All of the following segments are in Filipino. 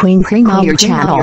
Queen Primo, your channel.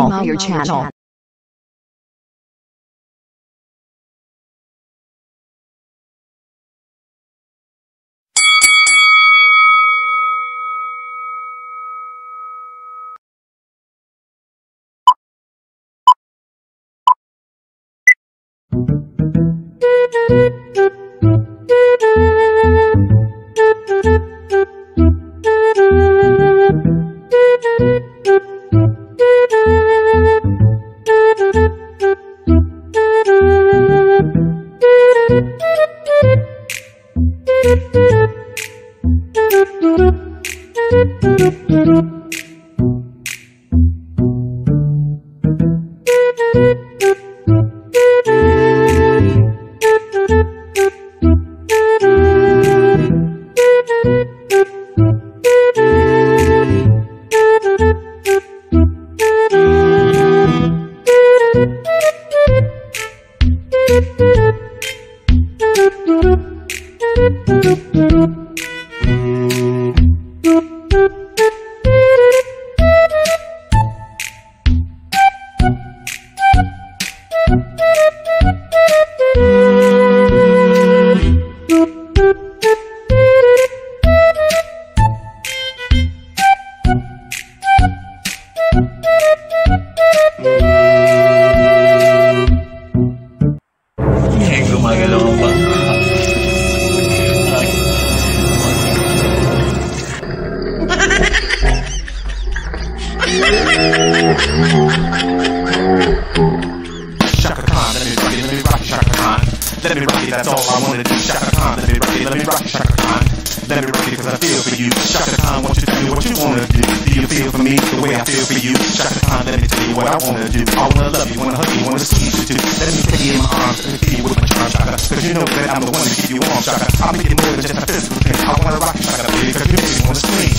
Chaka Khan, let me rock it, Chaka Khan. Let me rock it, that's all I wanna do. Chaka Khan, let me rock it, Chaka Khan. Let me rock it, cause I feel for you. Chaka Khan, won't you tell me what you wanna do? Do you feel for me the way I feel for you? Chaka Khan, let me tell you what I wanna do. I wanna love you, wanna hug you, wanna squeeze you too. Let me take you in my arms, let me feed you with my charm, Chaka. Cause you know that I'm the one to keep you warm, Chaka. I'll make it more than just a physical thing. I wanna rock you, Chaka, baby, cause you make me wanna scream.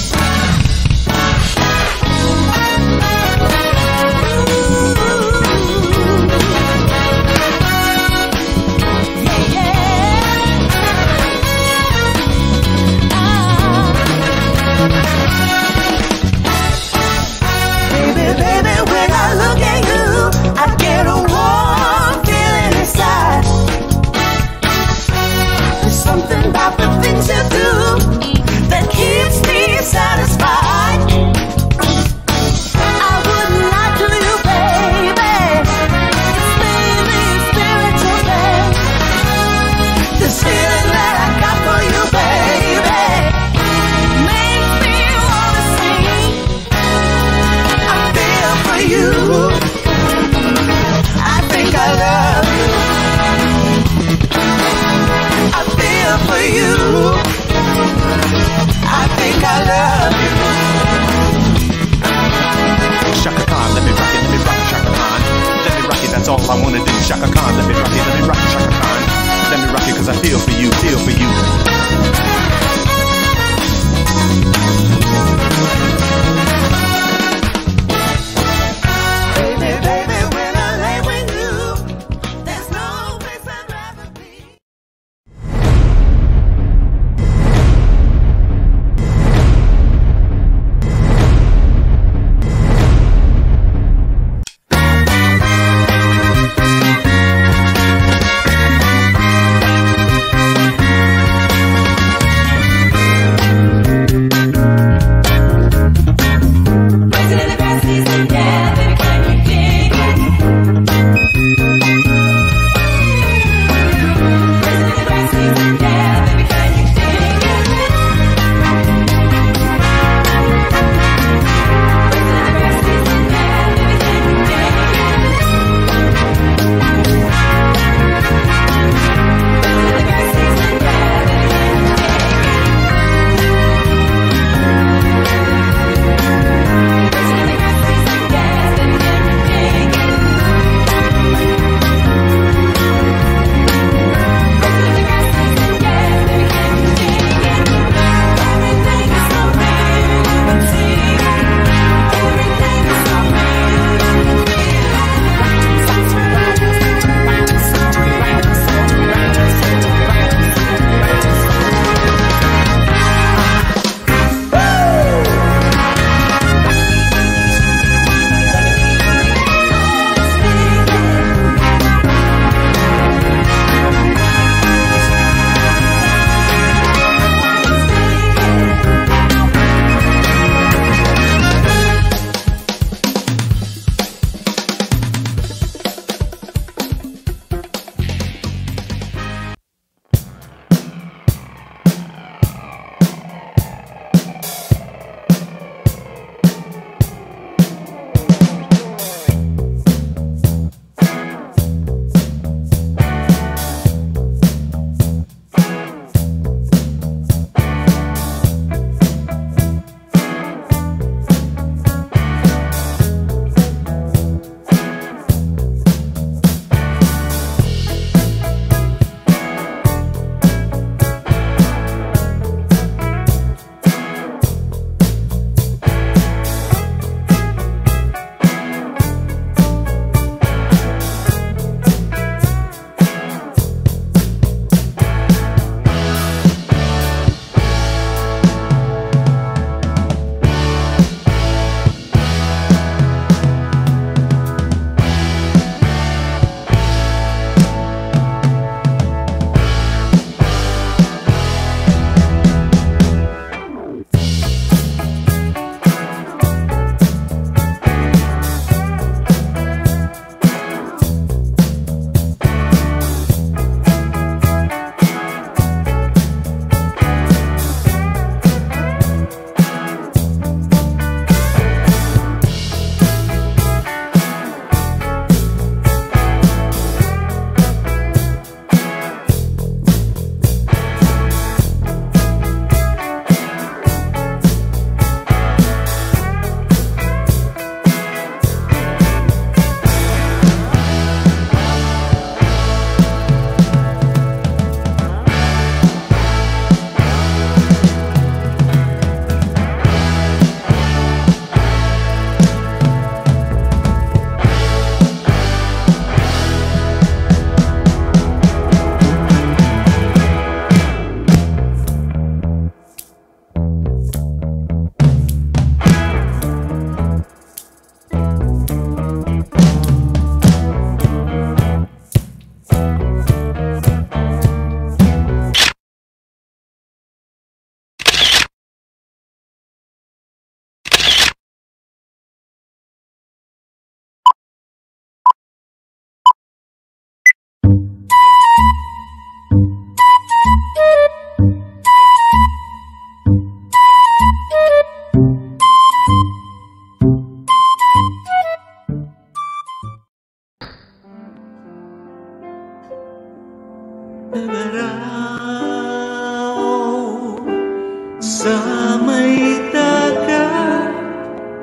That's all I wanna do, Chaka Khan. Let me rock it, Chaka Khan. Let me rock it, cause I feel for you, feel for you.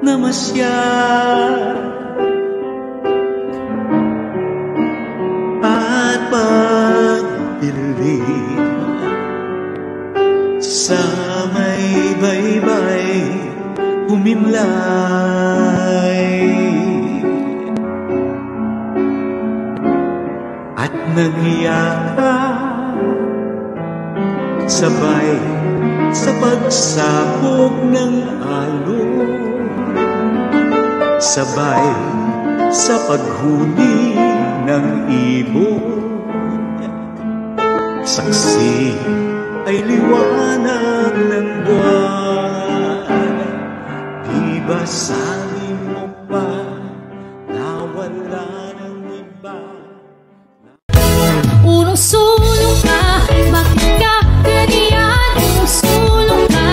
namasyal at pagdilim sa may baybay humimlay at nagyakap sabay sa pagsabog ng alon, sabay sa paghuni ng ibon. Saksi ay liwanag ng buwan. Di ba sabi mo pa na wala ng iba? Unong sulong ka, bakit ka ganyan? Unong sulong ka,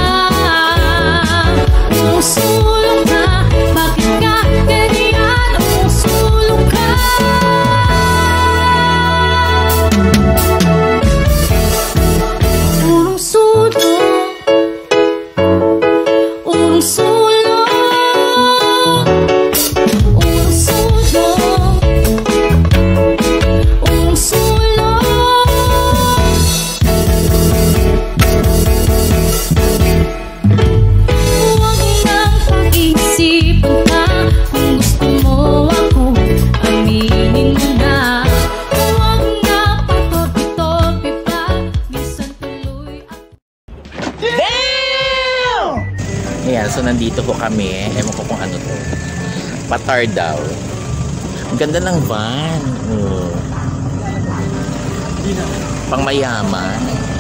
unong sulong ka, bakit ka ganyan? Unong sulong ka. Unong sulong, unong sulong, unong sulong, unong sulong. Huwag nang pag-isipan ka, kung gusto mo ako, aminin mo na. Huwag na patobi-tobi pa, minsan tuloy ako. Ayan, so nandito po kami. Ewan ko kung ano to. Patar daw. Ang ganda ng van. Oh. Pang mayaman.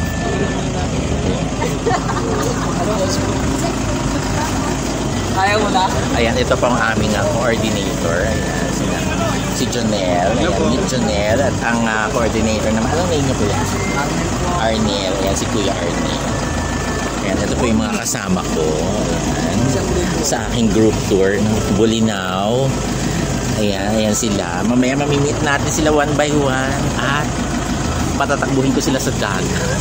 Ayaw mo na? Ayan, ito po ang aming coordinator. Ayan, si Jonel. Ayan, ni Jonel. At ang coordinator naman. Anong name niyo po yan? Arnel. Ayan, si Kuya Arnel. Ayan, ito po yung mga kasama ko. Ayan, sa aking group tour ng Bulinaw. Ayan, ayan sila. Mamaya mamimit natin sila one by one. At patatakbuhin ko sila sa dagat.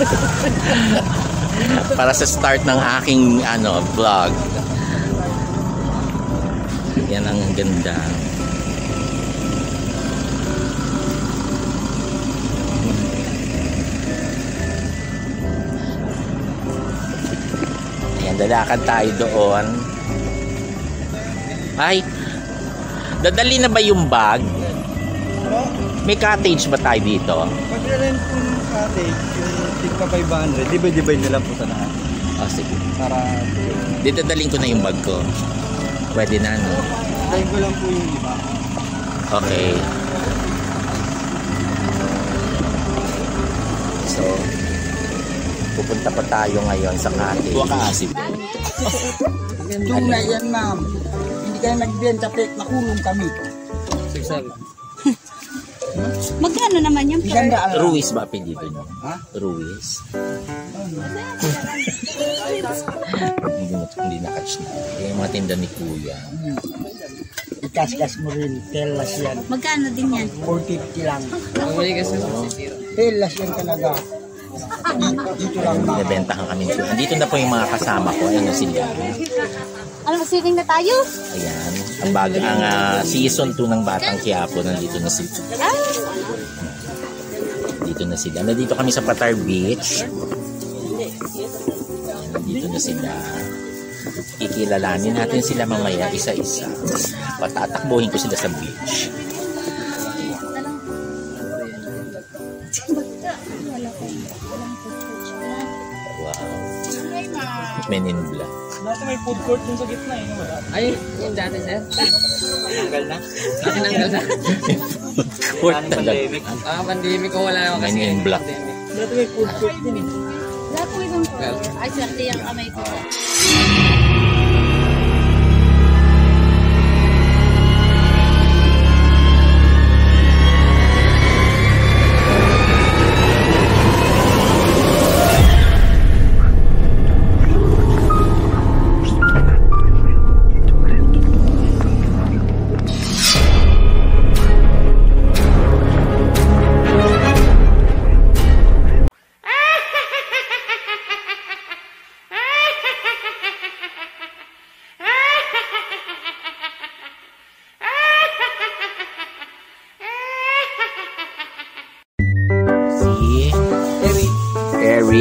Para sa start ng aking vlog. Yan ang ganda. Ayan, lalakad tayo doon. Ay, dadali na ba yung bag? May cottage ba tayo dito? Pag-rent po ng cottage, yung tigpa 500, divide nila po sa lahat. Oh, sige. Para Dito daling ko na yung bag ko. Pwede na, no? time ko lang po yung iba. Okay. So, pupunta pa tayo ngayon sa cottage. Wakasip. Yung na yan, ma'am. Hindi kayo nagbenta, nakulong kami. Magkano naman yung Ganda alam. Ruiz ba apelido nyo? Ha? Ruiz? Hindi na-catch na. Yung mga tinda ni Kuya. Ikas-kas mo rin, telas yan. Magkano din yan? 450 lang. Telas yan talaga. Dito lang, ma'am. Nabentahan kami. Andito na po yung mga kasama ko. Ayun na sila. Ano, siling na tayo? Ayan. Ang season 2 ng Batang Quiapo. Nandito na sila. Dito na sila. Nandito kami sa Patar Beach. Nandito na sila. Ikilalanin natin sila mamaya isa-isa. Patatakbuhin ko sila sa beach. Wow. Men in Black. Nasa may food court dun sa gitna eh. Wala. Ay, yung dati, sir. Tanggal na. Tinanggal na. Court talaga. Pandemic ko wala ako kasi. Men in Black. Dati may food court din eh. Wala po ibang po. Ay, swerte yung kamay ko.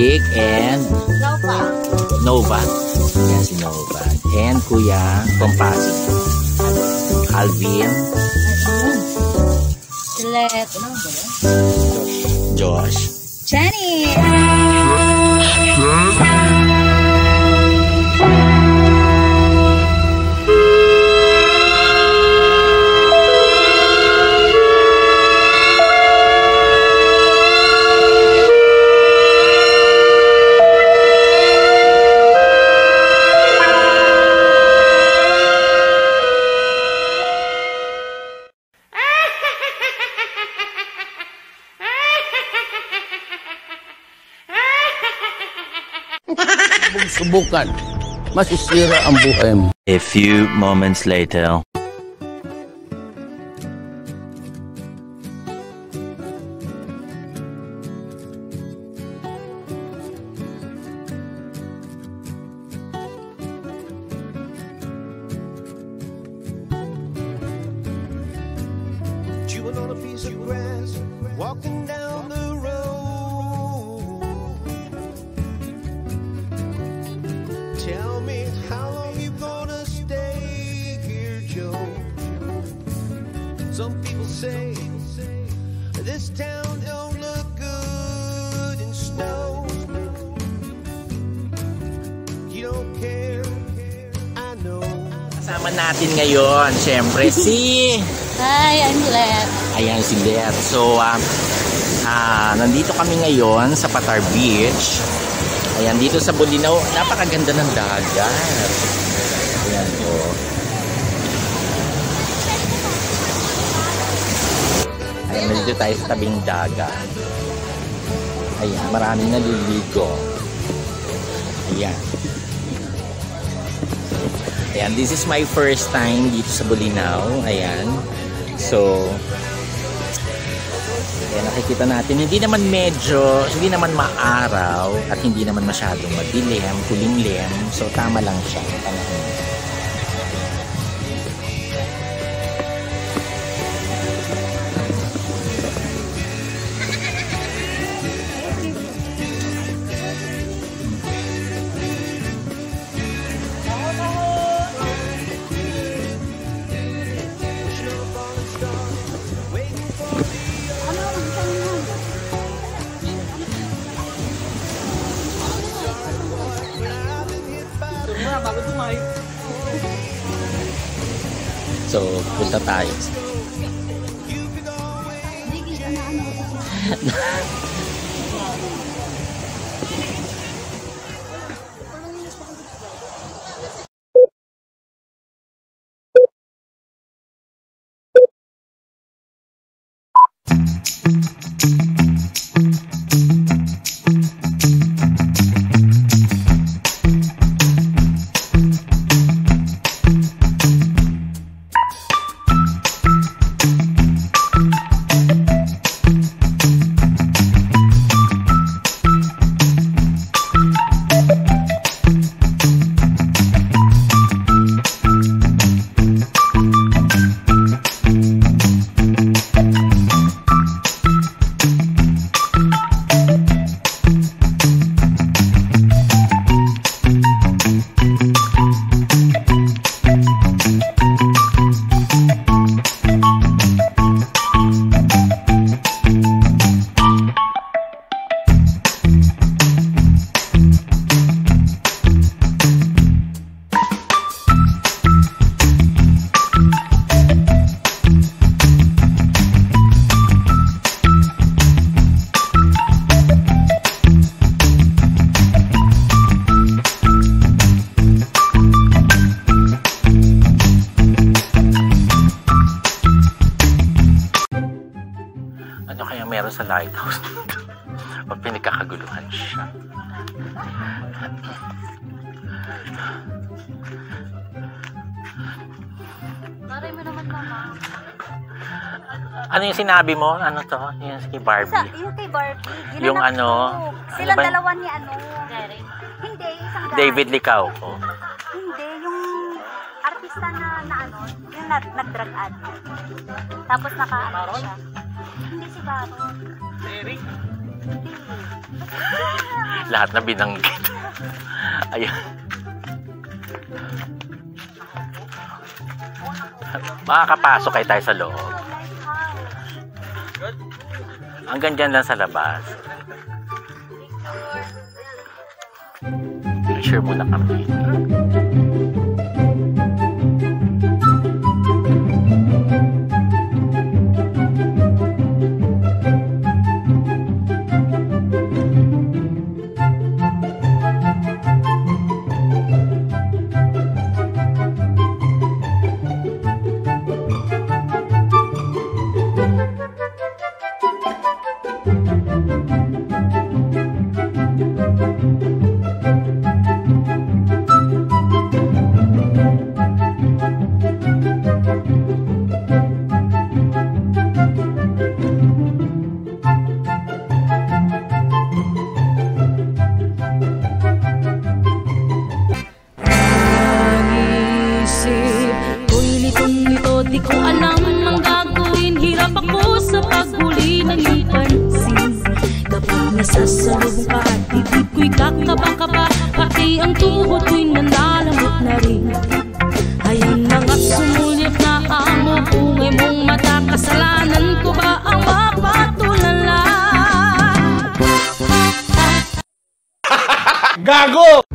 Eric and Nova. Yan si Nova. And Kuya from Pasig. Alvin. Let. Josh. Jenny. Subukan, masisira ang buhay mo. A few moments later. Chewing on a piece of grass, walking down the road. Tell me how long you gonna stay here, Joe. Some people say this town don't look good in snow. You don't care, I know. Kasama natin ngayon, syempre, si... Hi, I'm Let. Ayan si Let. So, nandito kami ngayon sa Patar Beach. Ayan, dito sa Bolinao. Napakaganda ng dagat. Ayan po. Ayan, nandito tayo sa tabing dagat. Ayan, maraming naliligo. Ayan. Ayan, this is my first time dito sa Bolinao. Ayan. So, ayan, nakikita natin, hindi naman maaraw at hindi naman masyadong madilim, kulimlim. So, tama lang siya. So, punta tayo. Ano kaya meron sa lighthouse nito? O pinagkakaguluhan siya. Maray mo naman, mama. Ano yung sinabi mo? Ano to? Yung kay Barbie? Yung kay Barbie. Yung ano? Silang ano ba? dalawa ni ano. Hindi, isang guy. David Licauco. Hindi, yung artista na ano, yung nag-drug addict. Tapos naka-ano siya. Hindi si Baron. Lahat na binanggit. Ayan. Makakapasok kayo tayo sa loob. Hanggang dyan lang sa labas. Share muna kami. Di ko alam ang gagawin, hirap ako sa paghuli ng iyong pansin. Kapag nasasalubong ka at bibig ko'y kakaba-kaba, pati ang tuhod ko'y nanalamot na rin. Ayun na nga't sumulyap na amo, bungay mong mata, kasalanan ko ba ang mapatulala? Gago!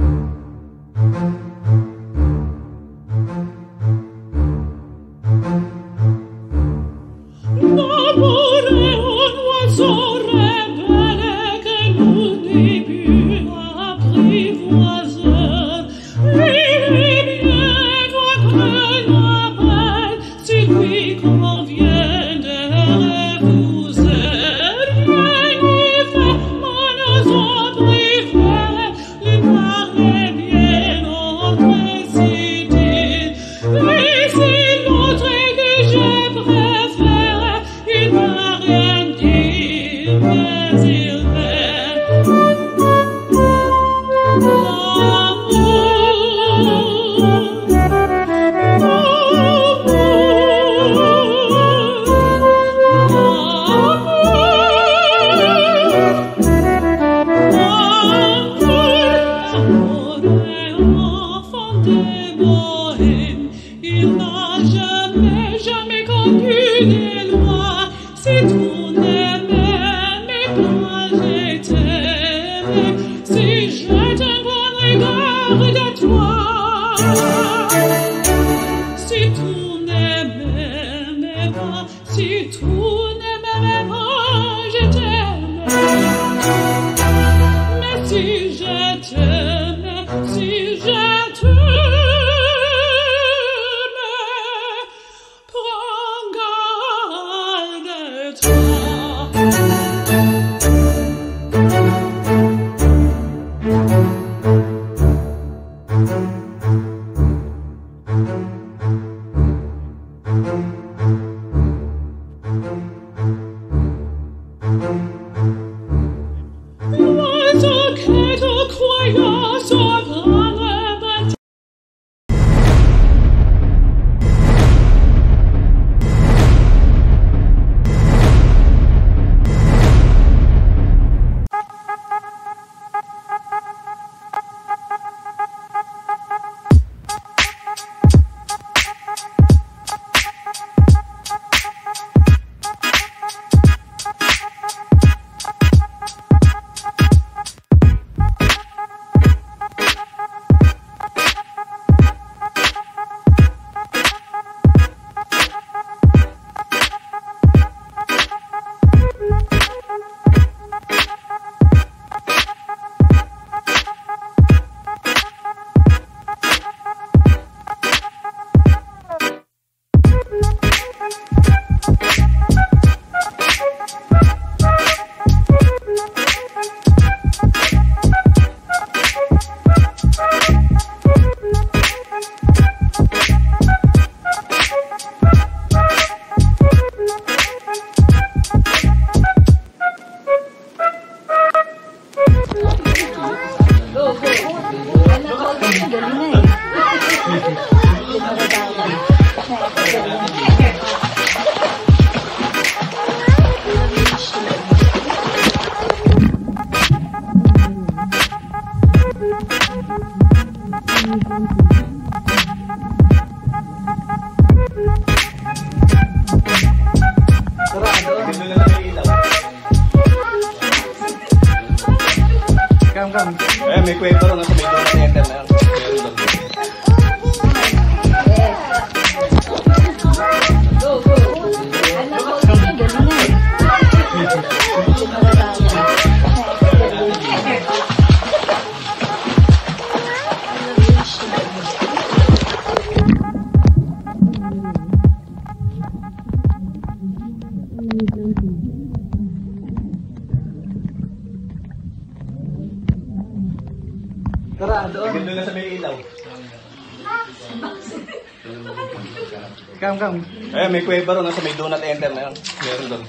Come. Eh, may kuweba ron sa may do not enter na yun. Meron doon.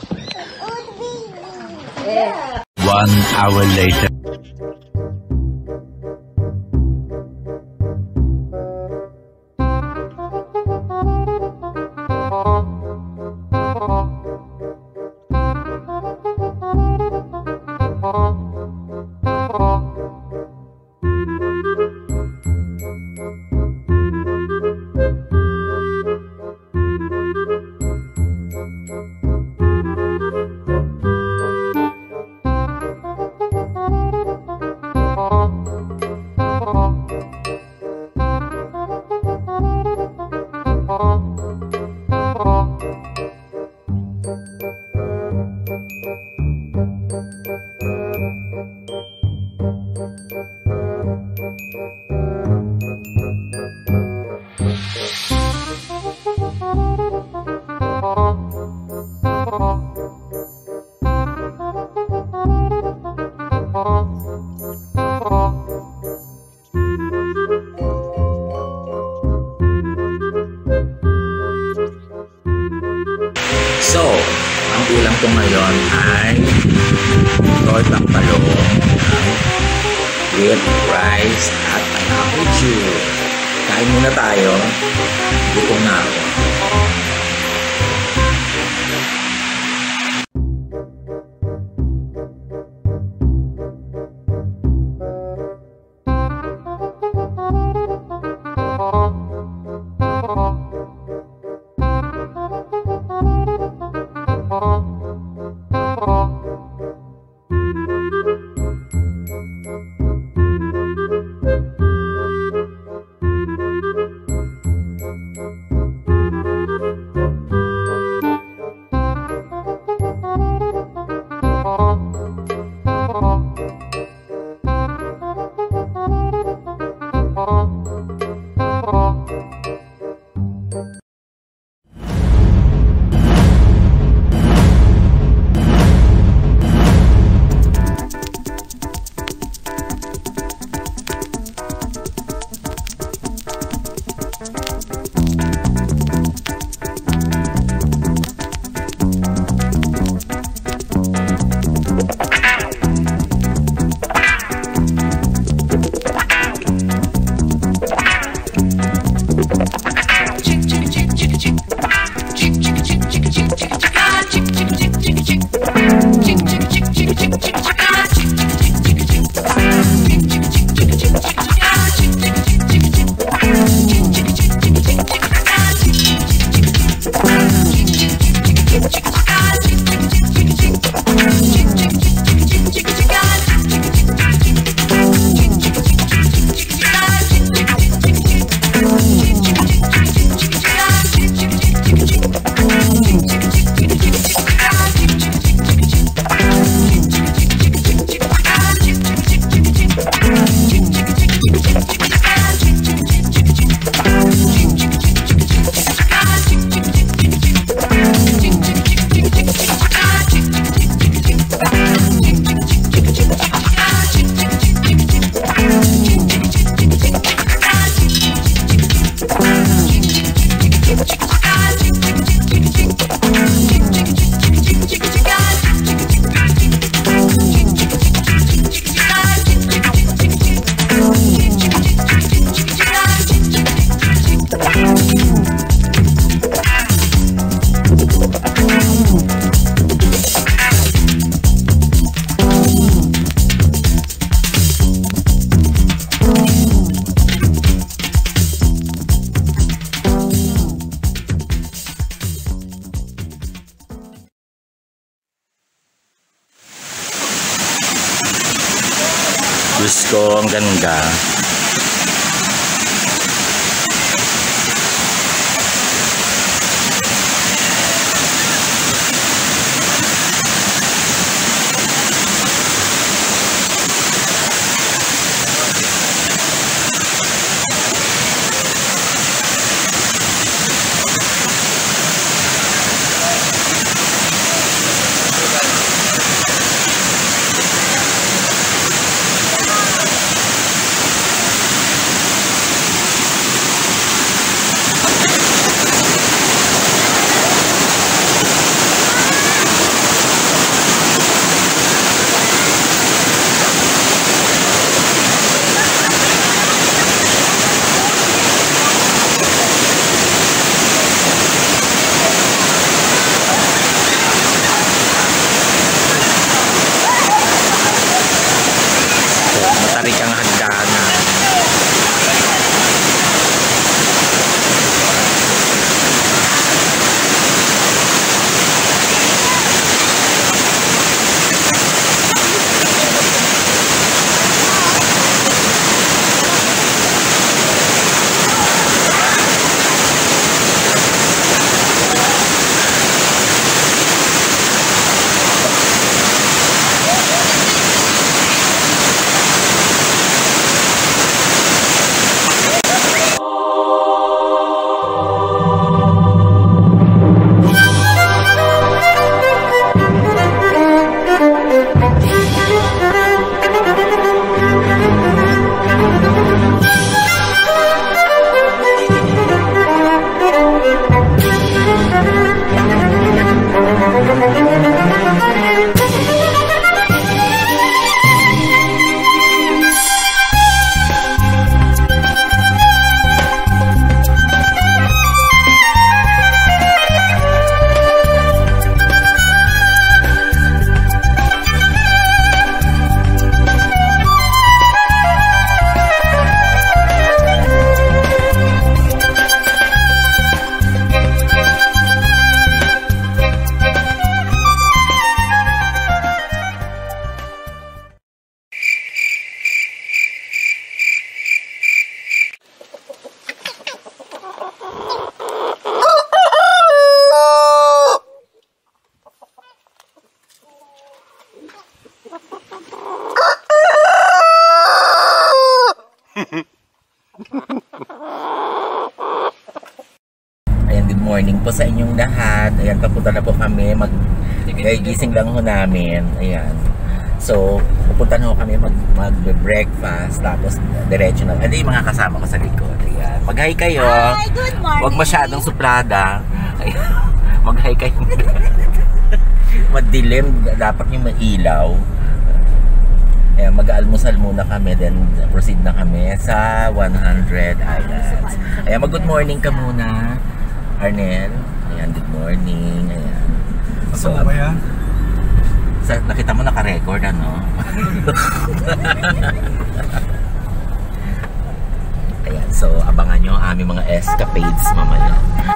1 hour later. So, ang ulam ko ngayon ay tortang talong with rice at apple juice. Kain muna tayo. Gutom na ako. Diyos ko, ang ganda. good morning po sa inyong lahat. Ayan, papunta na po kami. Gising lang ho namin. Ayan. So, pupunta na ho kami mag-breakfast. Tapos, diretso na. Hindi, mga kasama ko sa likod. Ayan. Mag-hi kayo. Hi, good morning. Huwag masyadong suplada. Mag-hi kayo. Madilim. Dapat yung mailaw. Ayan, mag-almusal muna kami. Then, proceed na kami sa 100 Islands. Ayan, mag-good morning ka muna, Arnel. Ayan, good morning. Ayan. So, nakita mo naka-record, ano? Ayan, so abangan nyo ang aming mga escapades mamaya.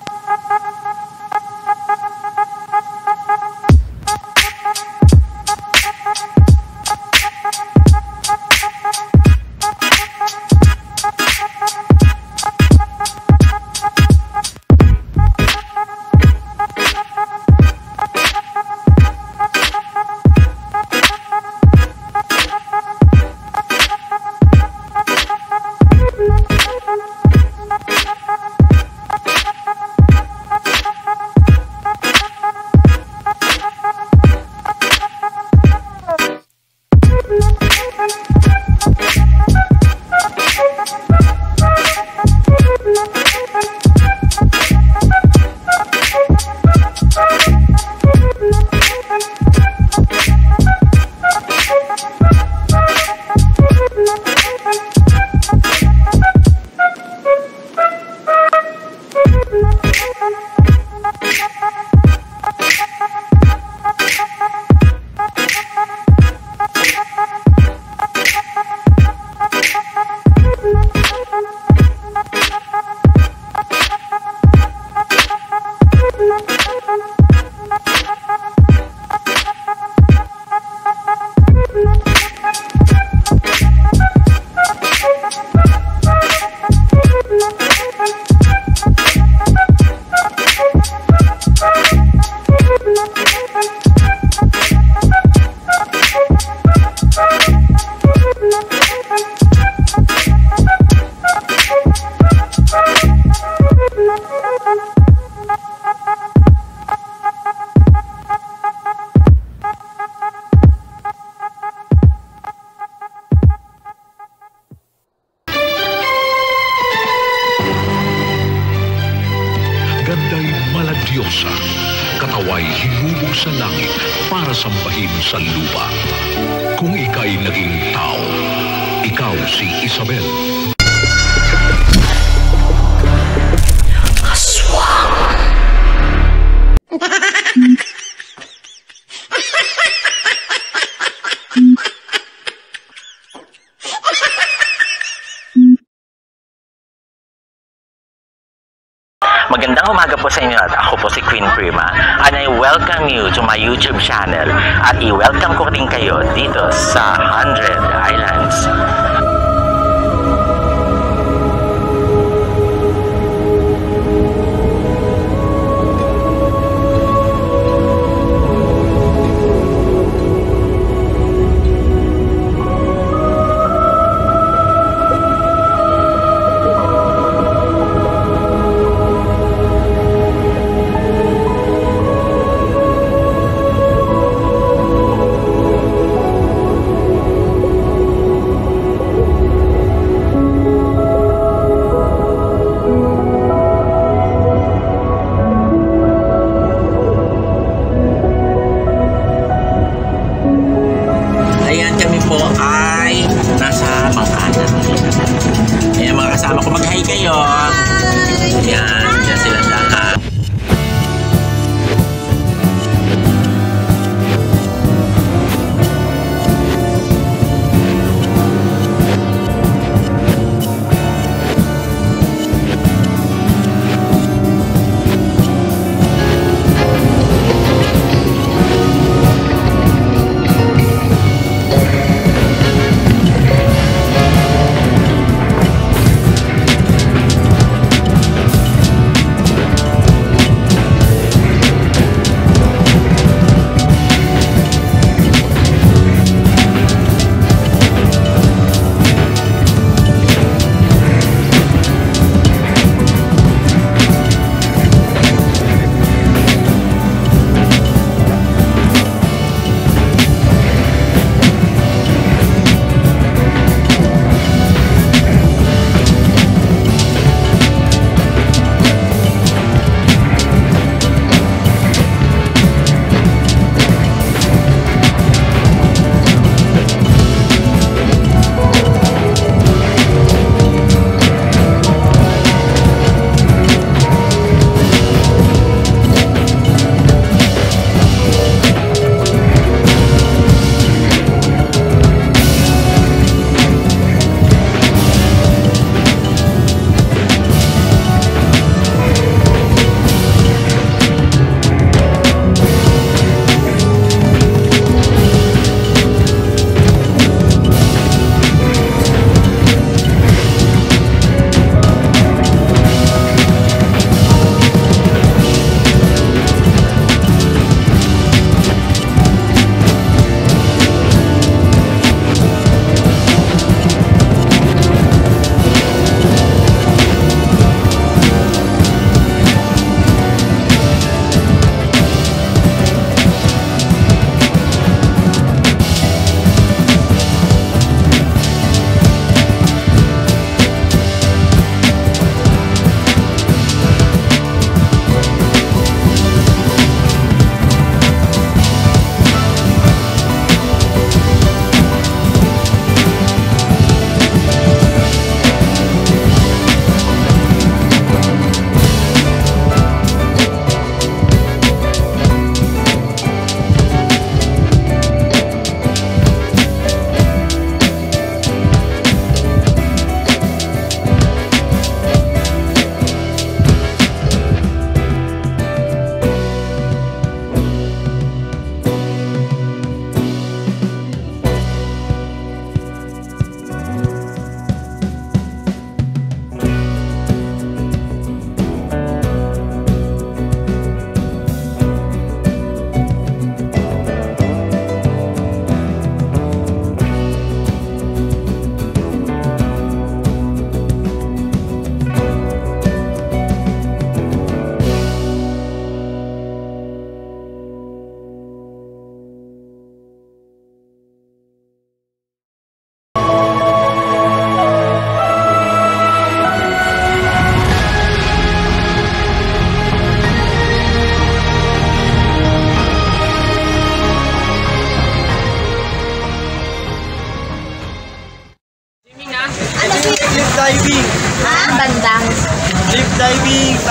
Diyos, kataway hinubog sa langit para sambahin sa lupa. Kung ika'y naging tao, ikaw si Isabel. Magandang umaga po sa inyo at ako po si Queen Prima and I welcome you to my YouTube channel at i-welcome ko rin kayo dito sa 100 Islands.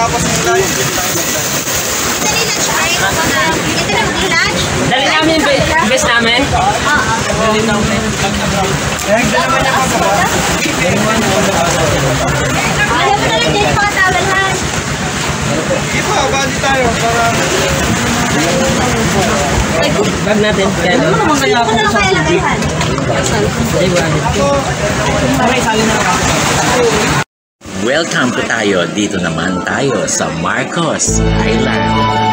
tapos nila yung Dali namin yung best namin. Dali namin. Ipo, bali tayo para Bag natin. Ano naman kaya ako sa Welcome po tayo. Dito naman tayo sa Marcos Island.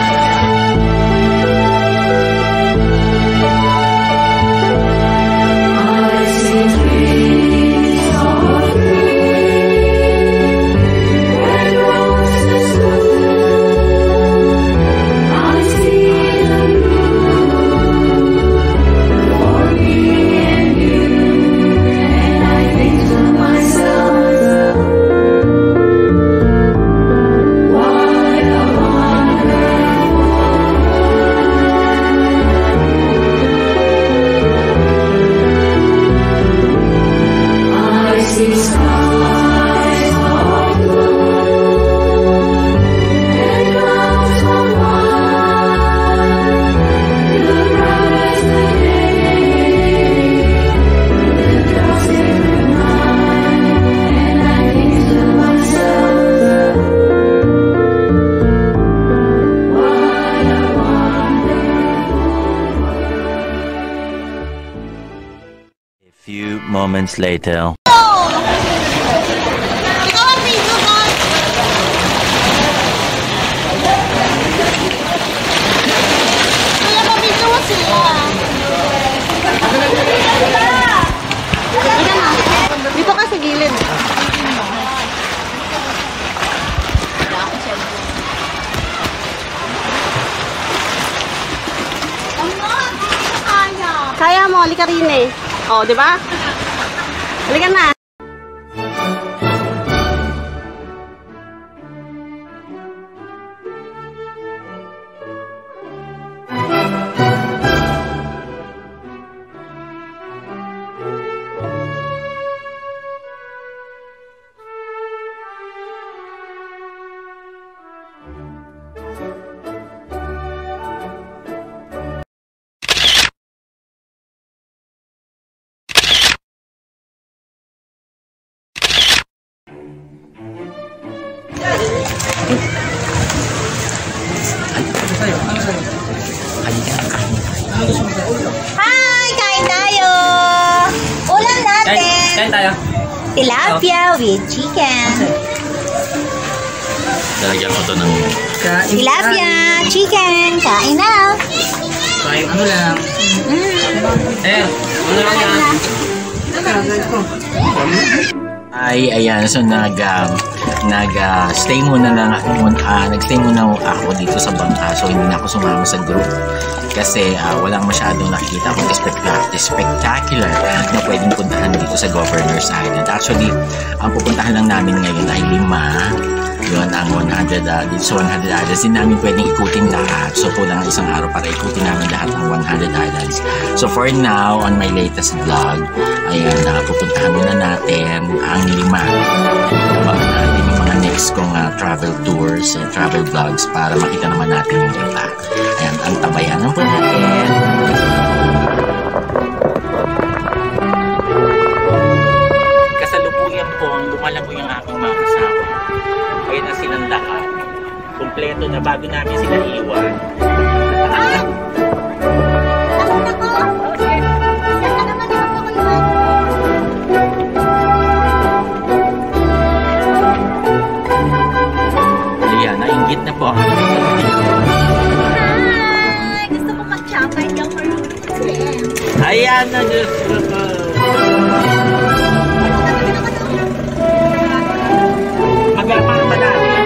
Few moments later. Dito ka sa gilid. Kaya mo, halika rin eh. Oh, di ba? Halika na. Hi! Kain tayo! Ulam natin! Kain tayo. Tilapia with chicken. Lalagyan ko to ng... Tilapia, chicken. Kain na! Kain ano lang. Ano lang yan? Ay, ayan. So, nag-stay muna lang ako. Nag-stay muna ako dito sa bangka. So, hindi na ako sumama sa group. Kasi walang masyadong nakikita akong spectacular na pwedeng puntahan dito sa Governor's Island. Actually, ang pupuntahan lang namin ngayon ay 5. Yun, ang 100, dito sa 100 islands. Hindi namin pwedeng ikutin lahat. So, kulang isang araw para ikutin namin lahat ng 100 islands. So, for now, on my latest vlog, ayan, pupuntahan muna natin ang 5. Abangan natin yung mga next kong travel tours and travel vlogs para makita naman natin yung iba. Ayan, ang tabayanan po natin. Kasalukuyan po, ang lumala po yung aking mga kasama. Kaya na silang lahat. Kompleto na bago namin sila iwan. Ayan, nainggit na po ang Hi! Gusto ko mag-chopper daw for ayan na, Diyos ko po. Magapang ba natin?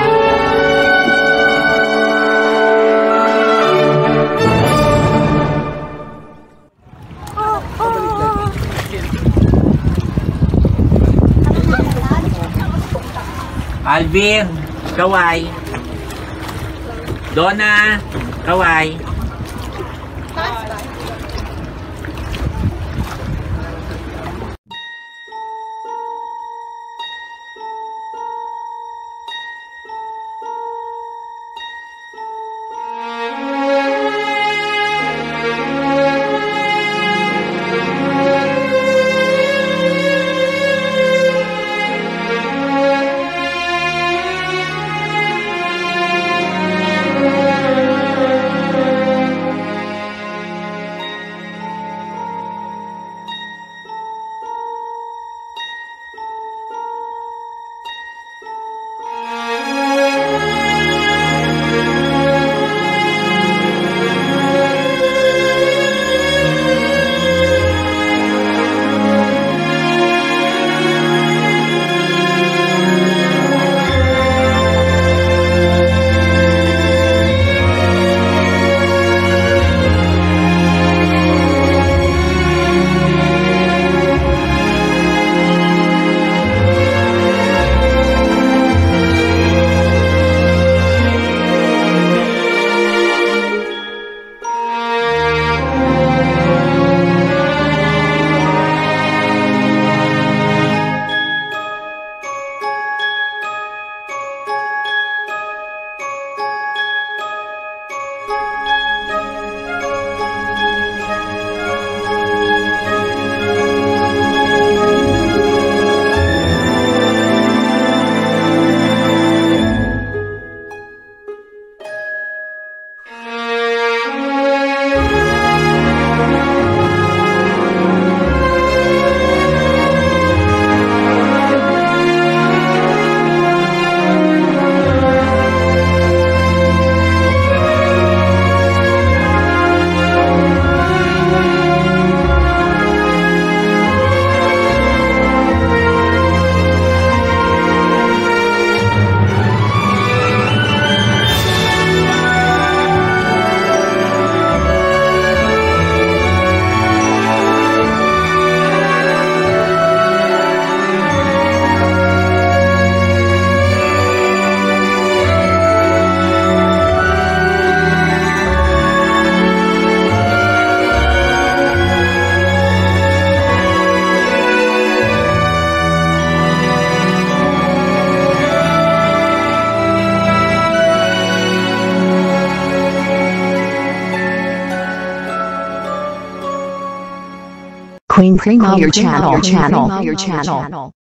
Alvin, kaway. Donna, kaway. Queen Prima your channel.